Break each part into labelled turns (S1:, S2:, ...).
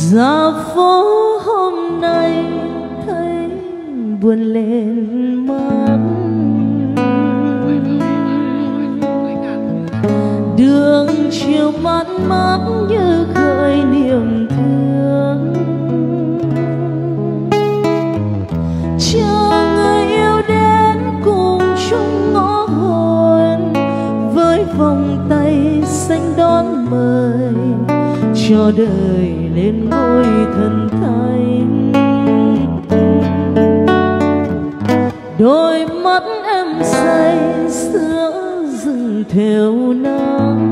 S1: Ra phố hôm nay thấy buồn lên mắt, đường chiều mát mát như khơi niềm thương. Chờ người yêu đến cùng chung ngõ hồn, với vòng tay xanh đón mời, cho đời lên ngôi thần thánh. Đôi mắt em say sữa rừng theo nắng,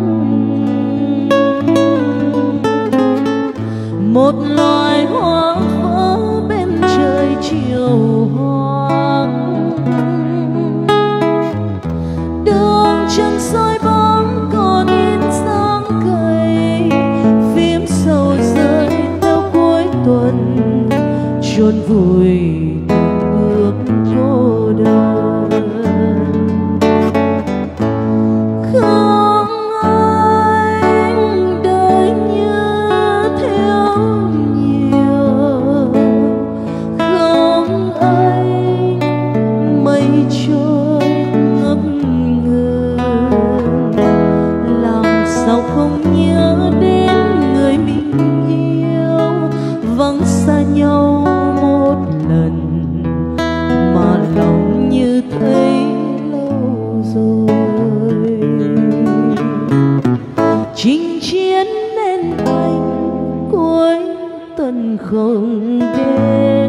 S1: một loài hoa vỡ bên trời chiều hoang. Đường chân soi bóng còn in dáng cây, phím sầu rơi theo cuối tuần, chôn vùi bước cô đơn. Không anh đời như thiếu nhiều, không anh mây trôi ngập ngừng. Làm sao không nhớ đến người mình yêu, vắng xa nhau một lần mà lòng như thấy lâu rồi. Chinh chiến nên anh cuối tuần không đến,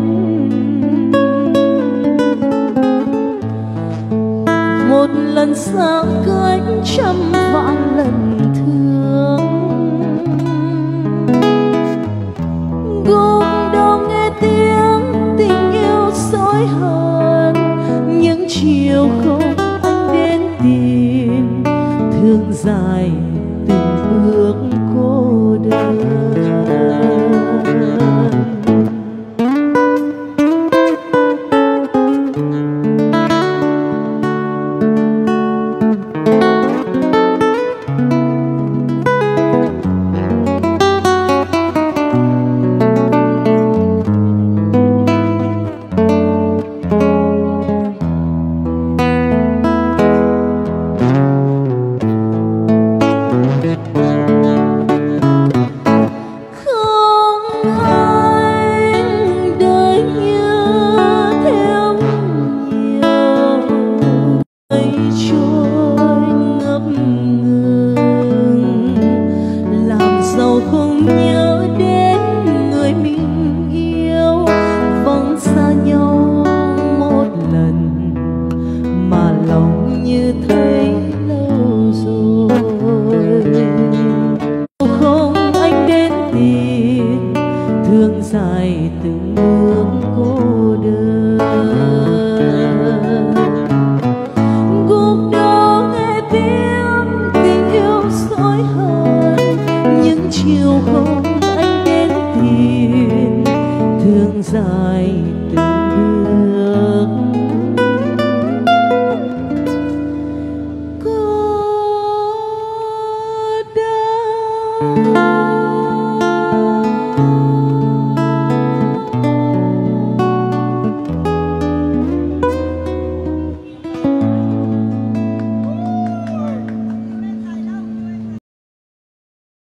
S1: một lần xa cách trăm vạn lần thương. Gục đầu nghe tiếng tình yêu dối hờn, những chiều không anh đến tìm, thương dài từng bước cô đơn. Không nhớ đến người mình yêu, vắng xa nhau một lần mà lòng như thấy lâu rồi. Không anh đến tìm, thương dài từng bước cô đơn. Gục đầu nghe tiếng tình yêu dối hờn, những chiều không anh đến tìm, thương dài